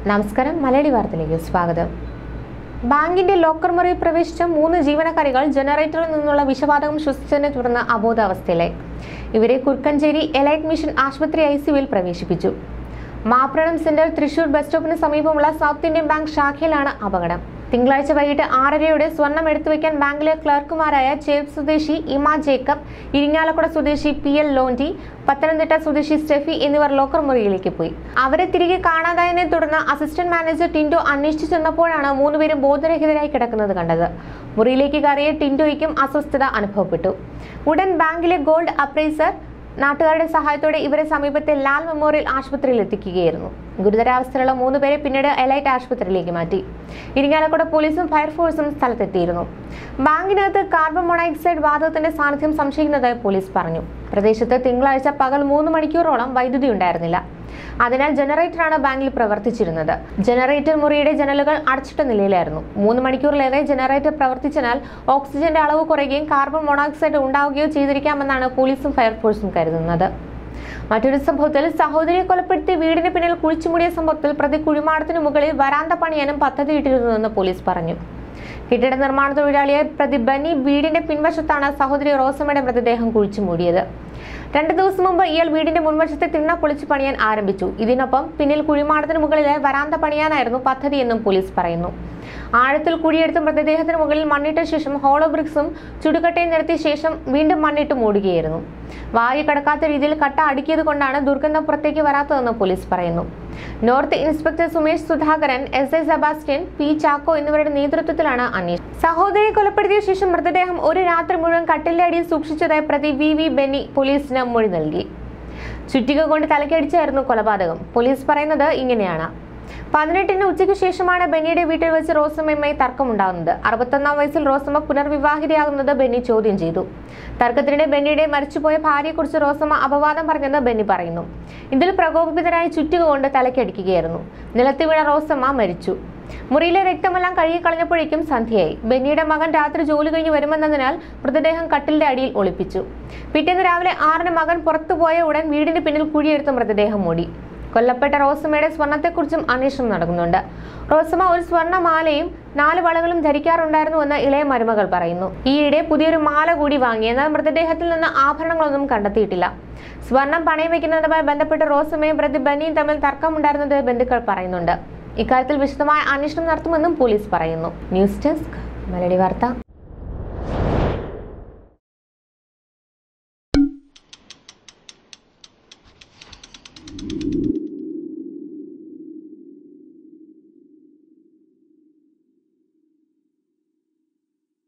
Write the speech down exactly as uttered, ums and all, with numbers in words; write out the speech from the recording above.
നമസ്കാരം, മലയാളി വാർത്തയിലേക്ക് സ്വാഗതം. ബാങ്കിന്റെ ലോക്കർ മുറിയിൽ പ്രവേശിച്ച മൂന്ന് ജീവനക്കാരികൾ ജനറേറ്ററിൽ നിന്നുള്ള വിഷവാതകം ശ്വസിച്ചതിനെ തുടർന്ന് അബോധാവസ്ഥയിലായി. ഇവരെ കുർക്കഞ്ചേരി എലൈറ്റ് മിഷൻ ആശുപത്രി ഐ സിയുവിൽ പ്രവേശിപ്പിച്ചു. മാപ്രണം സെന്റർ തൃശൂർ ബസ് സ്റ്റോപ്പിന് സമീപമുള്ള സൗത്ത് ഇന്ത്യൻ ബാങ്ക് ശാഖയിലാണ് അപകടം. തിങ്കളാഴ്ച വൈകിട്ട് ആറരയോടെ സ്വർണം എടുത്തുവെക്കാൻ ബാങ്കിലെ ക്ലർക്കുമാരായ ചേർപ്പ് സ്വദേശി ഇമ ജേക്കബ്, ഇരിങ്ങാലക്കുട സ്വദേശി പി എൽ ലോണ്ടി, പത്തനംതിട്ട സ്വദേശി സ്റ്റെഫി എന്നിവർ ലോക്കർ മുറിയിലേക്ക് പോയി. അവരെ തിരികെ കാണാതായതിനെ തുടർന്ന് അസിസ്റ്റന്റ് മാനേജർ ടിൻഡോ അന്വേഷിച്ചു ചെന്നപ്പോഴാണ് മൂന്നുപേരും ബോധരഹിതരായി കിടക്കുന്നത് കണ്ടത്. മുറിയിലേക്ക് കയറിയ ടിൻഡോയ്ക്കും അസ്വസ്ഥത അനുഭവപ്പെട്ടു. ഉടൻ ബാങ്കിലെ ഗോൾഡ് അപ്രൈസർ നാട്ടുകാരുടെ സഹായത്തോടെ ഇവരെ സമീപത്തെ ലാൽ മെമ്മോറിയൽ ആശുപത്രിയിൽ എത്തിക്കുകയായിരുന്നു. ഗുരുതരാവസ്ഥയിലുള്ള മൂന്നുപേരെ പിന്നീട് എലൈറ്റ് ആശുപത്രിയിലേക്ക് മാറ്റി. ഇരിങ്ങാലക്കുട പോലീസും ഫയർഫോഴ്സും സ്ഥലത്തെത്തിയിരുന്നു. ബാങ്കിനകത്ത് കാർബൺ മോണോക്സൈഡ് വാതകത്തിന്റെ സാന്നിധ്യം സംശയിക്കുന്നതായി പോലീസ് പറഞ്ഞു. പ്രദേശത്ത് തിങ്കളാഴ്ച പകൽ മൂന്ന് മണിക്കൂറോളം വൈദ്യുതി ഉണ്ടായിരുന്നില്ല. അതിനാൽ ജനറേറ്ററാണ് ബാങ്കിൽ പ്രവർത്തിച്ചിരുന്നത്. ജനറേറ്റർ മുറിയുടെ ജനലുകൾ അടച്ചിട്ട നിലയിലായിരുന്നു. മൂന്ന് മണിക്കൂറിലേറെ ജനറേറ്റർ പ്രവർത്തിച്ചതിനാൽ ഓക്സിജന്റെ അളവ് കുറയുകയും കാർബൺ മോണോക്സൈഡ് ഉണ്ടാവുകയോ ചെയ്തിരിക്കാമെന്നാണ് പോലീസും ഫയർഫോഴ്സും കരുതുന്നത്. മറ്റൊരു സംഭവത്തിൽ സഹോദരിയെ കൊലപ്പെടുത്തി വീടിന് പിന്നിൽ കുഴിച്ചുമൂടിയ സംഭവത്തിൽ പ്രതി കുഴിമാടത്തിന് മുകളിൽ വരാന്ത പണിയാനും പദ്ധതിയിട്ടിരുന്നുവെന്ന് പോലീസ് പറഞ്ഞു. കെട്ടിട നിർമ്മാണ തൊഴിലാളിയായ പ്രതി ബനി വീടിന്റെ പിൻവശത്താണ് സഹോദരി റോസമ്മയുടെ മൃതദേഹം കുഴിച്ചു മൂടിയത്. രണ്ടു ദിവസം മുമ്പ് ഇയാൾ വീടിന്റെ മുൻവശത്തെ തിണ്ണ പൊളിച്ചു പണിയാൻ ആരംഭിച്ചു. ഇതിനൊപ്പം പിന്നിൽ കുഴിമാടത്തിന് മുകളിലെ വരാന്ത പണിയാനായിരുന്നു പദ്ധതിയെന്നും പോലീസ് പറയുന്നു. ആഴത്തിൽ കുഴിയെടുത്ത് മൃതദേഹത്തിന് മുകളിൽ മണ്ണിട്ട ശേഷം ഹോളോ ബ്രിക്സും ചുടുകട്ടയും നിരത്തിയ ശേഷം വീണ്ടും മണ്ണിട്ട് മൂടുകയായിരുന്നു. വായു കടക്കാത്ത രീതിയിൽ കട്ട അടുക്കിയത് കൊണ്ടാണ് ദുർഗന്ധം പുറത്തേക്ക് വരാത്തതെന്ന് പോലീസ് പറയുന്നു. North inspector Sumesh Sudhakaran, S I Sebastian, P Chacko എന്നിവരുടെ നേതൃത്വത്തിലാണ് അന്വേഷണം. സഹോദരിയെ കൊലപ്പെടുത്തിയ ശേഷം മൃതദേഹം ഒരു രാത്രി മുഴുവൻ കട്ടിലിന്റെ അടിയിൽ സൂക്ഷിച്ചതായി പ്രതി വി വി ബെന്നി പോലീസിന് മൊഴി നൽകി. ചുറ്റിക കൊണ്ട് തലക്കടിച്ചായിരുന്നു കൊലപാതകം. പോലീസ് പറയുന്നത് ഇങ്ങനെയാണ്. പതിനെട്ടിന് ഉച്ചയ്ക്ക് ശേഷമാണ് ബെന്നിയുടെ വീട്ടിൽ വെച്ച് റോസമ്മയുമായി തർക്കമുണ്ടാകുന്നത്. അറുപത്തൊന്നാം വയസ്സിൽ റോസമ്മ പുനർവിവാഹിതയാകുന്നത് ബെന്നി ചോദ്യം ചെയ്തു. തർക്കത്തിനിടെ ബെന്നിയുടെ മരിച്ചുപോയ ഭാര്യയെക്കുറിച്ച് റോസമ്മ അപവാദം പറഞ്ഞെന്ന് ബെന്നി പറയുന്നു. ഇതിൽ പ്രകോപിതരായി ചുറ്റിക കൊണ്ട് തലക്കടിക്കുകയായിരുന്നു. നിലത്ത് വീണ റോസമ്മ മരിച്ചു. മുറിയിലെ രക്തമെല്ലാം കഴുകിക്കളഞ്ഞപ്പോഴേക്കും സന്ധ്യയായി. ബെന്നിയുടെ മകൻ രാത്രി ജോലി കഴിഞ്ഞ് വരുമെന്നതിനാൽ മൃതദേഹം കട്ടിലിന്റെ അടിയിൽ ഒളിപ്പിച്ചു. പിറ്റേന്ന് രാവിലെ ആറിന് മകൻ പുറത്തുപോയ ഉടൻ വീടിന് പിന്നിൽ കുഴിയെടുത്ത് മൃതദേഹം മൂടി. കൊല്ലപ്പെട്ട റോസമ്മയുടെ സ്വർണത്തെക്കുറിച്ചും അന്വേഷണം നടക്കുന്നുണ്ട്. റോസമ്മ ഒരു സ്വർണ്ണമാലയും നാല് വളകളും ധരിക്കാറുണ്ടായിരുന്നുവെന്ന് ഇളയ മരുമകൾ പറയുന്നു. ഈയിടെ പുതിയൊരു മാല കൂടി വാങ്ങി. എന്നാൽ മൃതദേഹത്തിൽ നിന്ന് ആഭരണങ്ങളൊന്നും കണ്ടെത്തിയിട്ടില്ല. സ്വർണം പണയം വയ്ക്കുന്നതുമായി ബന്ധപ്പെട്ട് റോസമ്മയും പ്രതി ബനിയും തമ്മിൽ തർക്കമുണ്ടായിരുന്നത് ബന്ധുക്കൾ പറയുന്നുണ്ട്. ഇക്കാര്യത്തിൽ വിശദമായ അന്വേഷണം നടത്തുമെന്നും പോലീസ് പറയുന്നു. ന്യൂസ് ഡെസ്ക്, മലയാളി വാർത്ത.